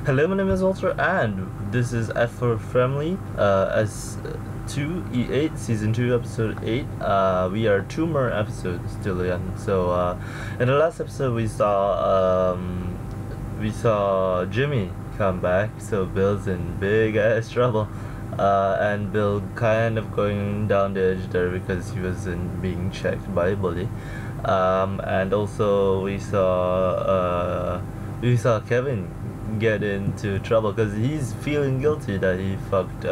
Hello, my name is WALTR, and this is F for Family, S2E8, Season 2, Episode 8. We are 2 more episodes still in. So, in the last episode, we saw Jimmy come back, so Bill's in big ass trouble. And Bill kind of going down the edge there because he wasn't being checked by a bully. And also we saw Kevin get into trouble because he's feeling guilty that he fucked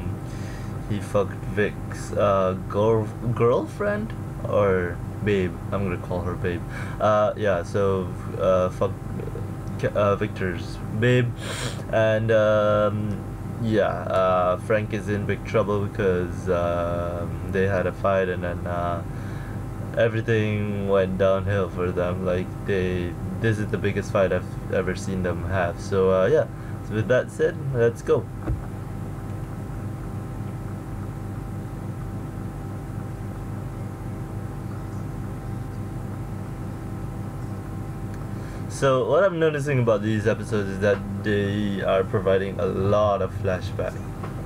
Vic's girlfriend or babe. I'm gonna call her babe. Fuck Victor's babe, and Frank is in big trouble because they had a fight, and then everything went downhill for them. Like this is the biggest fight I've ever seen them have. So So with that said, let's go. So what I'm noticing about these episodes is that they are providing a lot of flashback.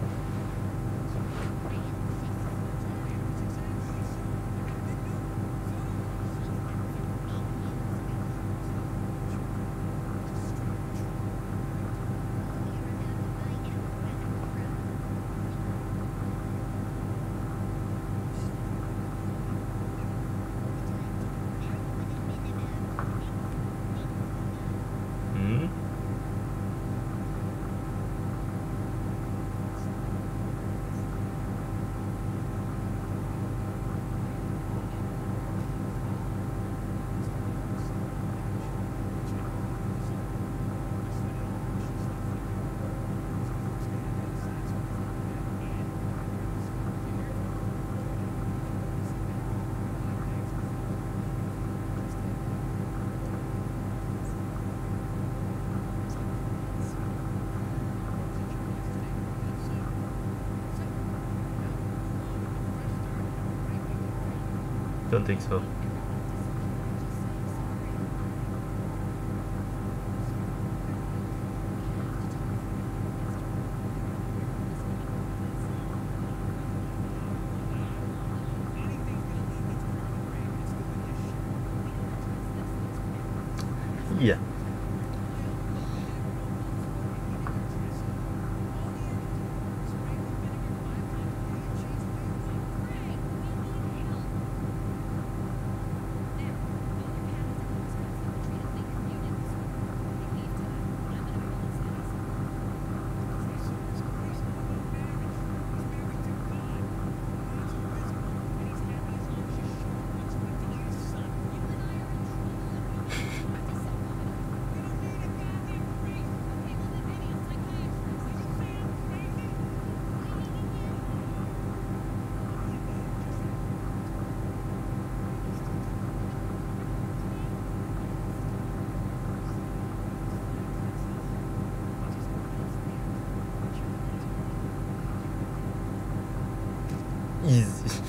Don't think so. Yeah. Easy.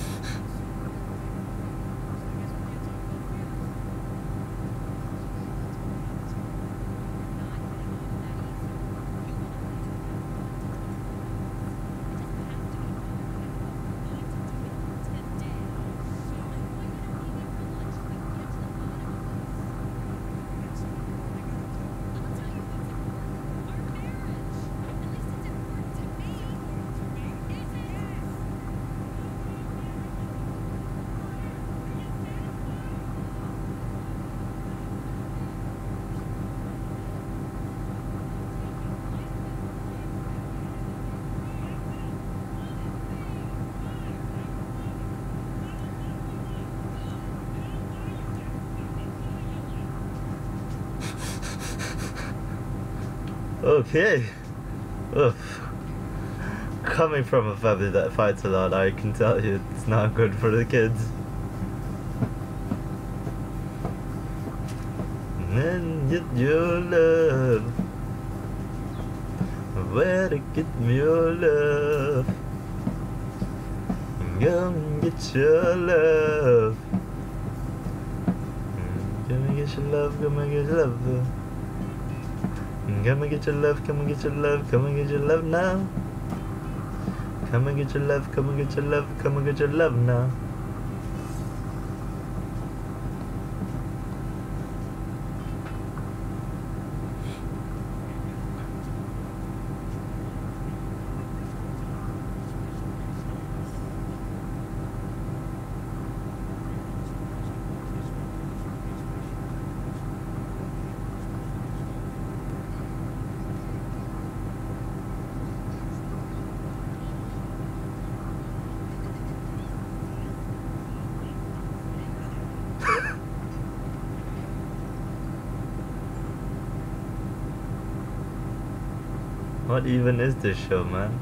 Okay. Oof. Coming from a family that fights a lot, I can tell you it's not good for the kids. And then get your love. Where to get your love? Come and get your love. Come and get your love, come and get your love. Come and get your love, come and get your love, come and get your love now. Come and get your love, come and get your love, come and get your love now. What even is this show, man?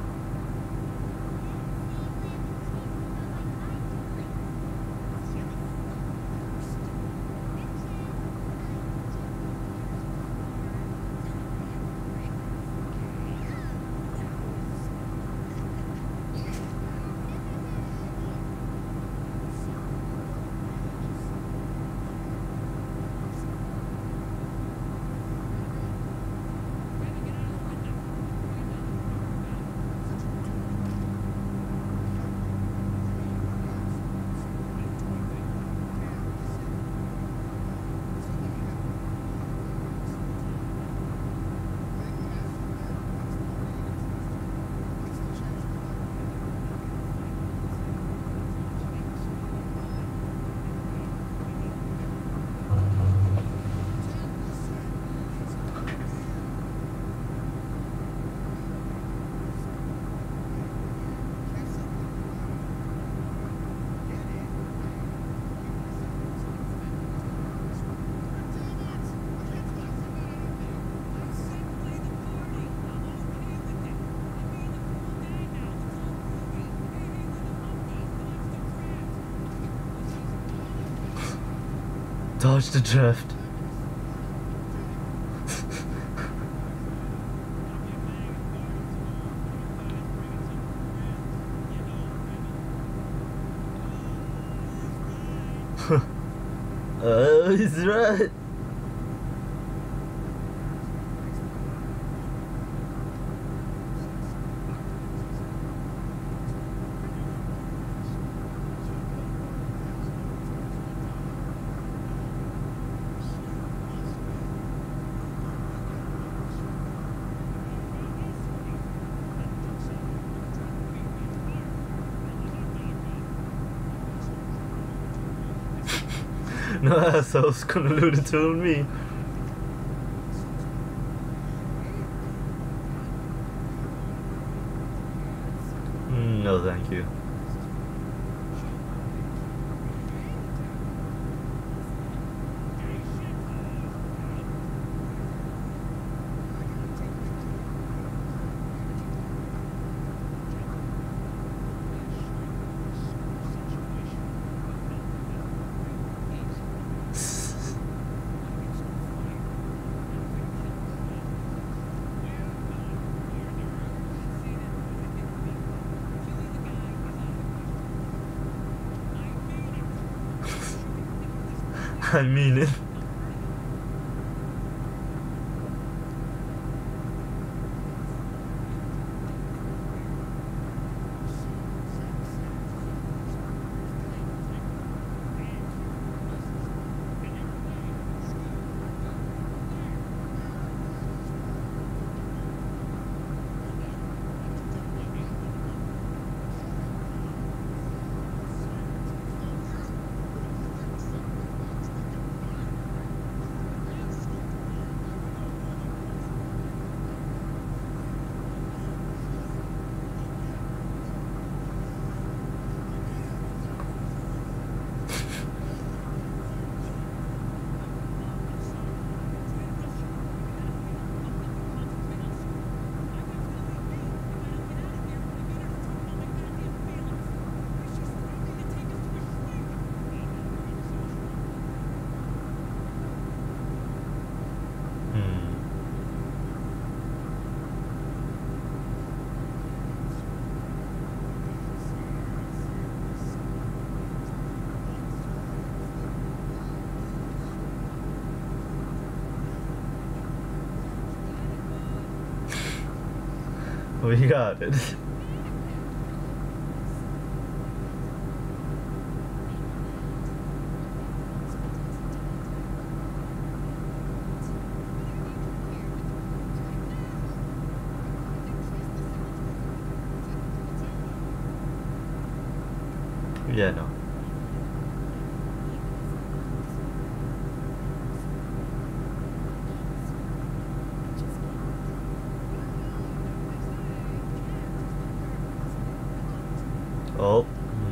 Dodge the drift. Oh, he's right. No asshole's gonna loot it on me. No, thank you. I mean it. We got it. Yeah, no. Oh.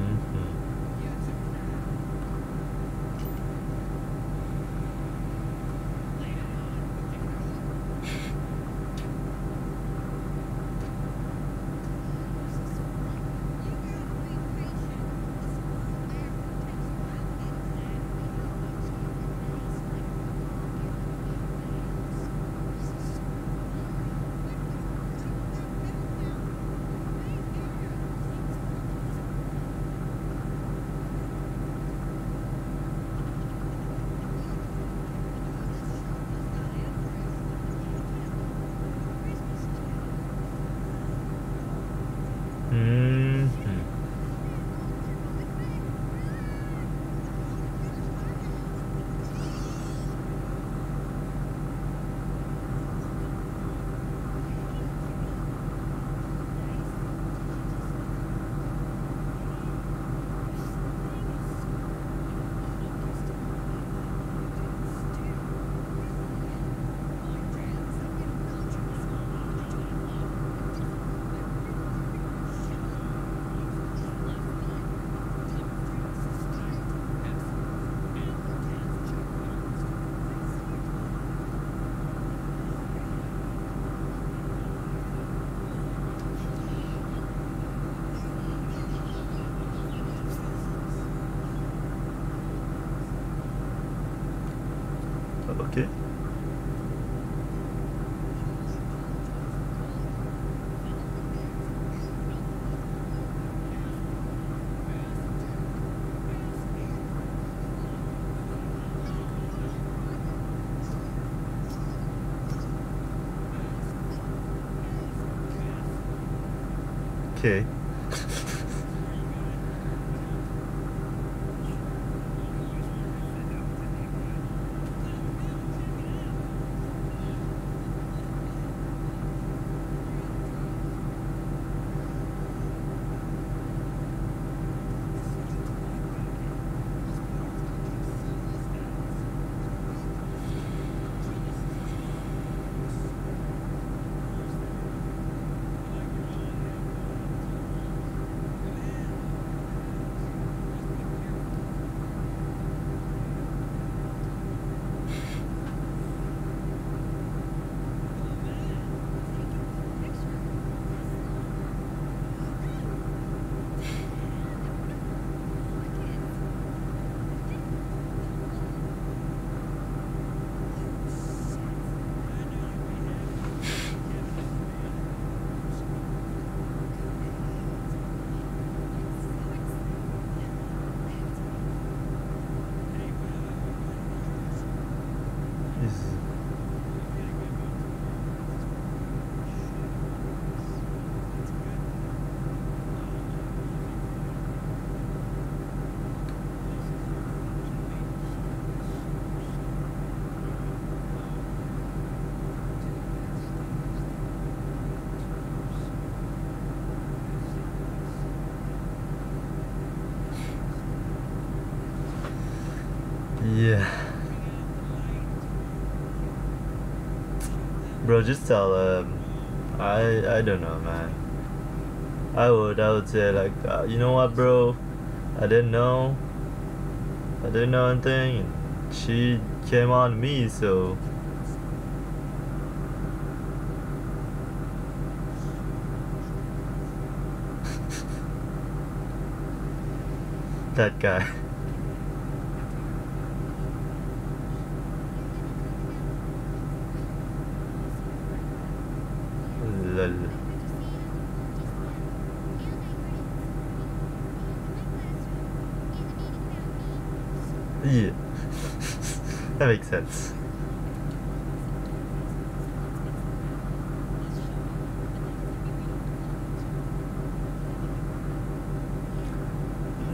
Okay. Okay. Yeah. Bro, just tell I don't know, man. I would say like, you know what, bro? I didn't know. I didn't know anything. And she came on me, so that guy. Lol. Yeah. That makes sense.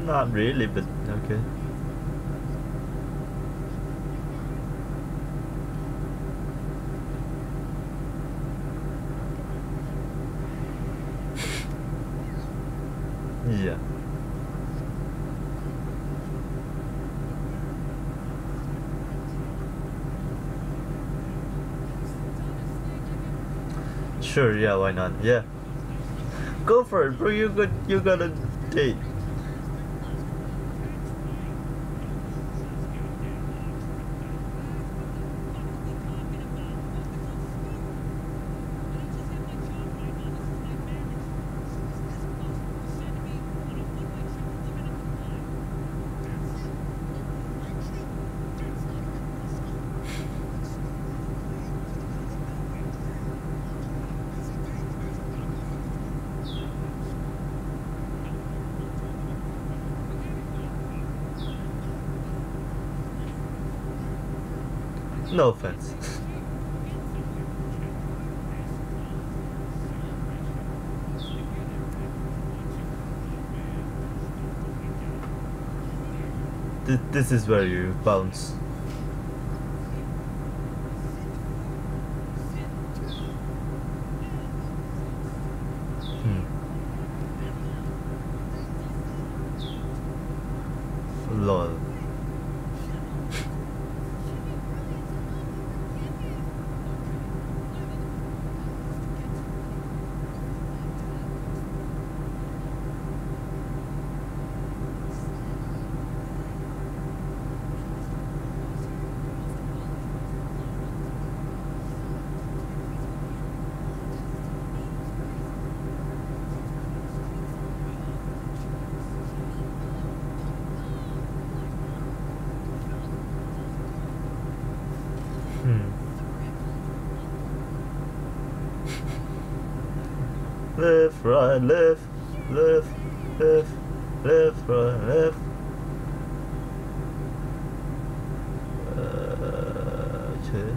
Not really, but okay. Yeah. Sure, yeah, why not? Yeah. Go for it, bro. You got a date. No offense. This is where you bounce. Lol. Left, right, left, left, left, left, right, left. Okay.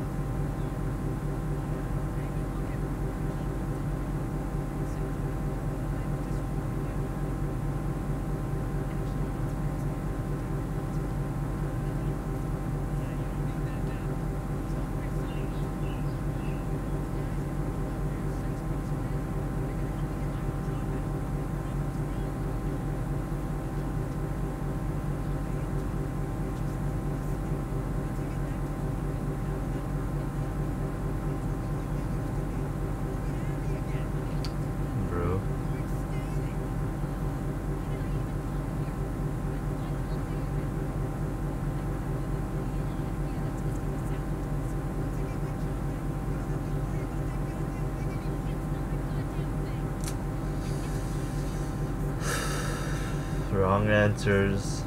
Wrong answers.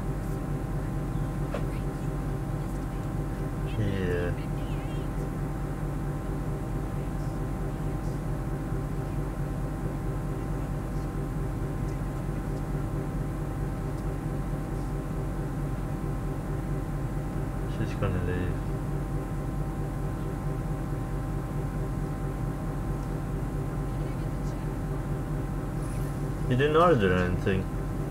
Yeah. She's gonna leave. You didn't order anything.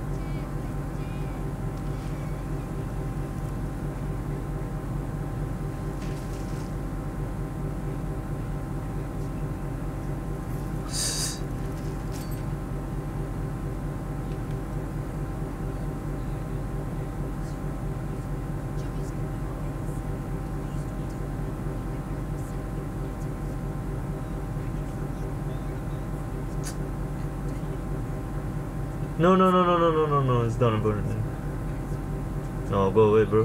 No, no, no, no, no, no, no, no, it's not important. No, go away, bro.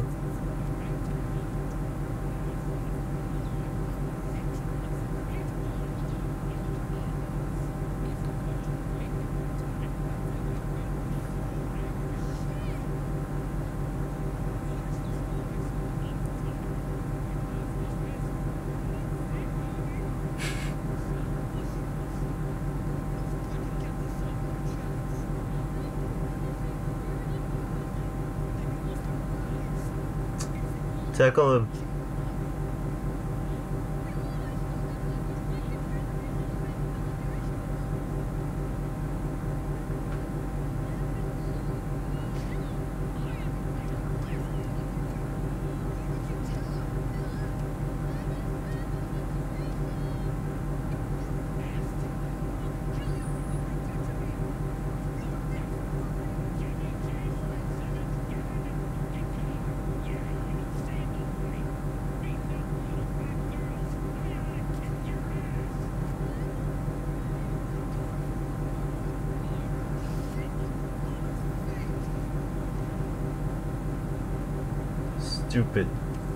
Tackle him. stupid.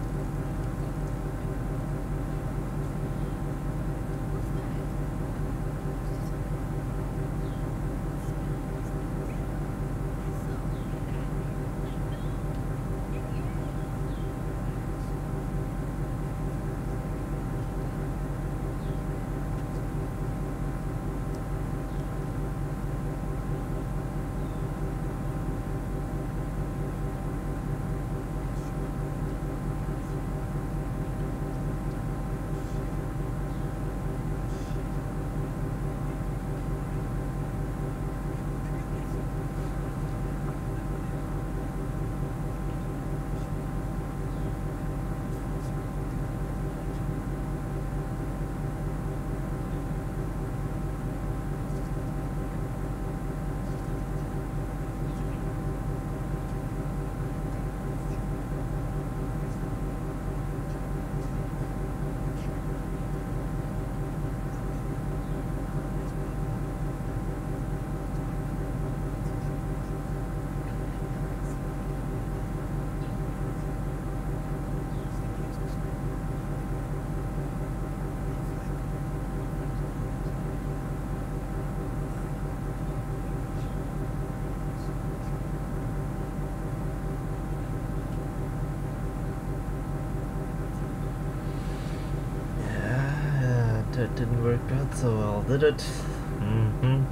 That didn't work out so well, did it? Mm-hmm.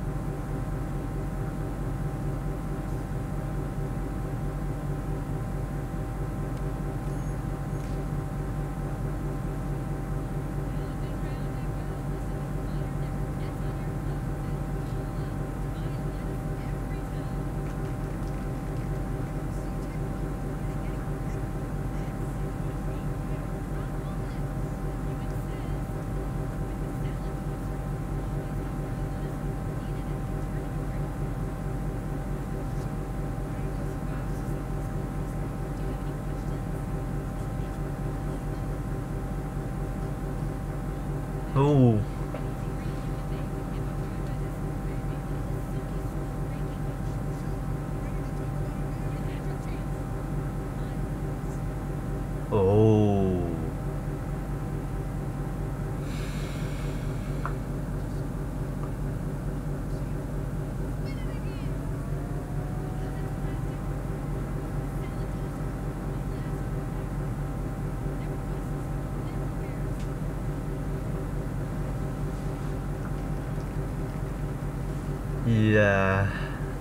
Oh. Oh. Yeah.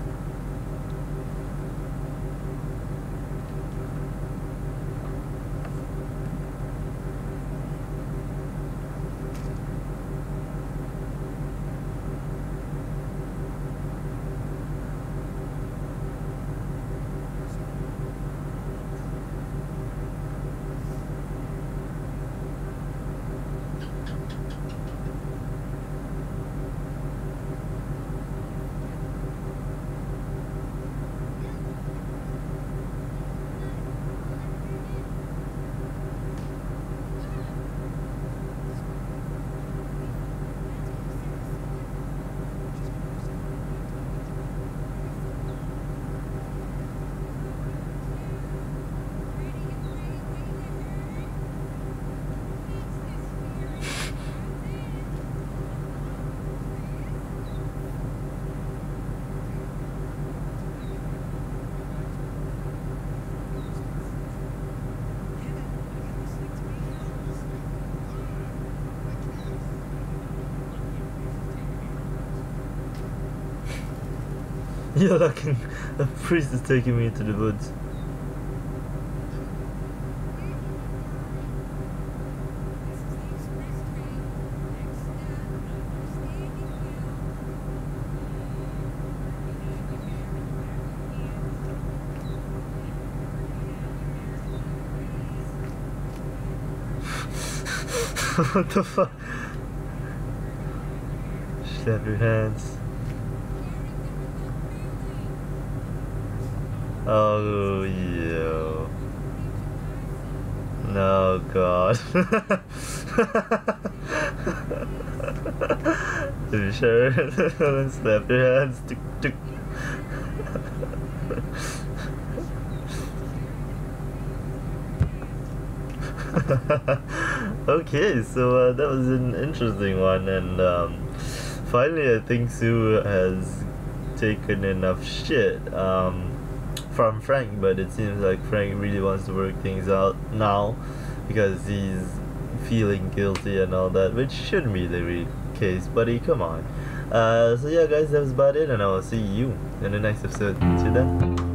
Yeah, the priest is taking me into the woods. What the fuck? Slap your hands. Oh, yeah. No, God. Are you sure? Slap your hands. Tick, tick. Okay, so that was an interesting one, and finally, I think Sue has taken enough shit from Frank, but it seems like Frank really wants to work things out now because he's feeling guilty and all that, which shouldn't be the case, buddy. Come on. So yeah, guys, that was about it, and I will see you in the next episode. See you then.